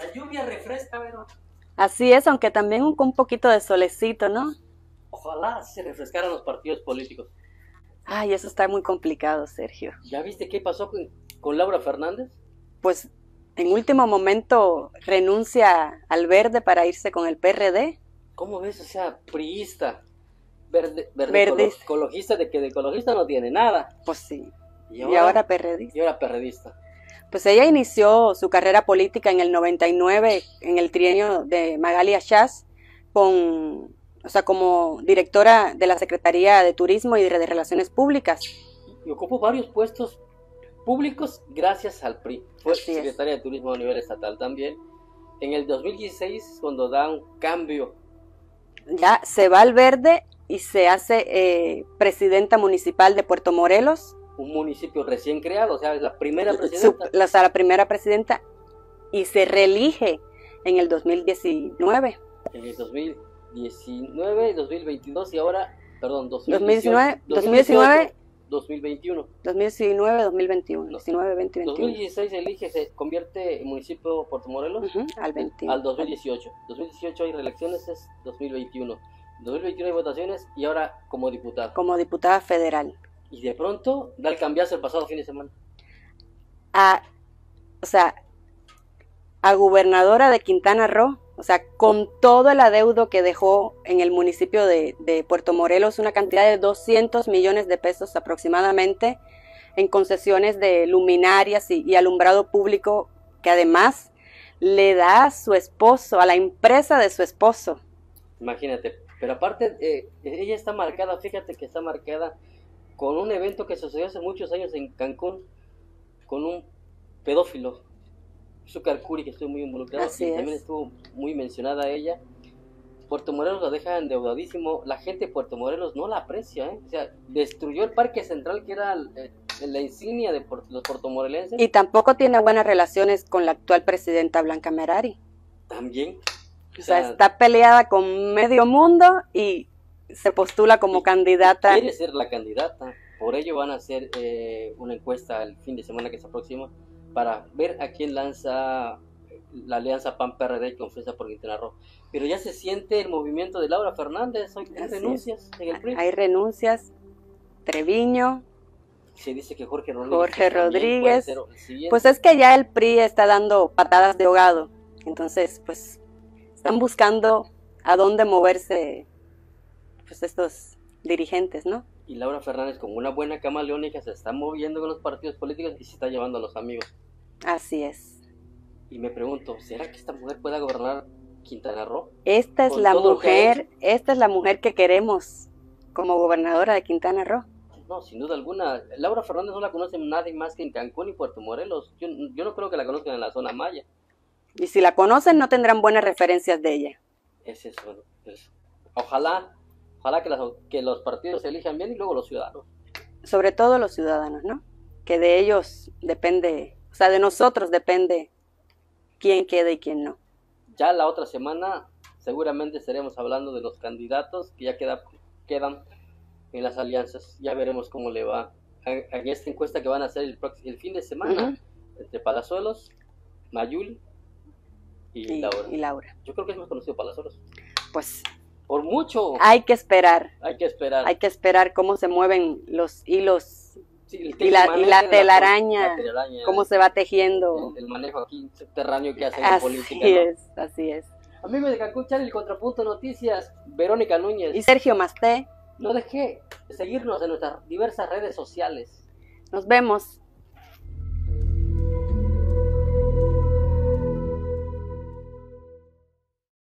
La lluvia refresca, pero Así es, aunque también un poquito de solecito, ¿no? ojalá se refrescaran los partidos políticos. Ay, eso está muy complicado, Sergio. ¿Ya viste qué pasó con Laura Fernández? Pues en último momento renuncia al Verde para irse con el PRD. ¿Cómo ves? O sea, priista, Verdista. ecologista, de que de ecologista no tiene nada. Pues sí. Y Y ahora PRDista. Y ahora perredista. Pues ella inició su carrera política en el 99, en el trienio de Magali Achaz, como directora de la Secretaría de Turismo y de Relaciones Públicas. Y ocupó varios puestos públicos gracias al PRI. Fue Así es. secretaria de Turismo a nivel estatal también. En el 2016, cuando da un cambio, Ya se va al Verde y se hace presidenta municipal de Puerto Morelos. un municipio recién creado, o sea, es la primera presidenta. La primera presidenta, y se reelige en el 2019. En el 2019, 2022 y ahora, perdón, 2019, 2021. 2019, 2021, 19, 20, 21. 2016 elige, se convierte en municipio de Puerto Morelos Al 20. al 2018. 2018 hay reelecciones, es 2021. 2021 hay votaciones y ahora como diputada. Como diputada federal. Y de pronto da el cambiazo el pasado fin de semana. A gobernadora de Quintana Roo, con todo el adeudo que dejó en el municipio de Puerto Morelos, una cantidad de 200 millones de pesos aproximadamente en concesiones de luminarias y alumbrado público, que además le da a su esposo, a la empresa de su esposo. Imagínate, pero aparte ella está marcada, fíjate que está marcada con un evento que sucedió hace muchos años en Cancún, con un pedófilo, Xúcar Curi, que estuvo muy involucrado, Así y es. también estuvo muy mencionada ella. Puerto Morelos la deja endeudadísimo, la gente de Puerto Morelos no la aprecia, o sea, destruyó el Parque Central, que era la insignia de los puertomorelenses. Y tampoco tiene buenas relaciones con la actual presidenta Blanca Merari. También. O sea, está peleada con medio mundo y se postula como candidata. Quiere ser la candidata, por ello van a hacer una encuesta el fin de semana que se aproxima para ver a quién lanza la alianza PAN-PRD y Confianza por Quintana Roo. Pero ya se siente el movimiento de Laura Fernández, hay renuncias en el PRI. Hay renuncias, Treviño, Se dice que Jorge Rodríguez. Pues es que ya el PRI está dando patadas de ahogado, entonces pues están buscando a dónde moverse pues estos dirigentes, ¿no? Y Laura Fernández, como una buena camaleónica, se está moviendo con los partidos políticos y se está llevando a los amigos. Así es. Y me pregunto, ¿será que esta mujer pueda gobernar Quintana Roo? Esta es la mujer que queremos como gobernadora de Quintana Roo. No, sin duda alguna. Laura Fernández no la conoce nadie más que en Cancún y Puerto Morelos. Yo no creo que la conozcan en la zona maya. Y si la conocen, no tendrán buenas referencias de ella. Es eso. Pues, ojalá que los partidos se elijan bien y luego los ciudadanos. Sobre todo los ciudadanos, ¿no? Que de ellos depende, o sea, de nosotros depende quién quede y quién no. Ya la otra semana seguramente estaremos hablando de los candidatos que ya quedan en las alianzas. Ya veremos cómo le va en esta encuesta que van a hacer el fin de semana entre Palazuelos, Mayuli y Laura. Yo creo que es más conocido Palazuelos. Pues por mucho. Hay que esperar. Hay que esperar cómo se mueven los hilos, sí, y la telaraña, cómo se va tejiendo. El manejo aquí subterráneo que hacen en política. Así es. Amigos de Cancún Channel, Contrapunto Noticias, Verónica Núñez y Sergio Masté. No deje de seguirnos en nuestras diversas redes sociales. Nos vemos.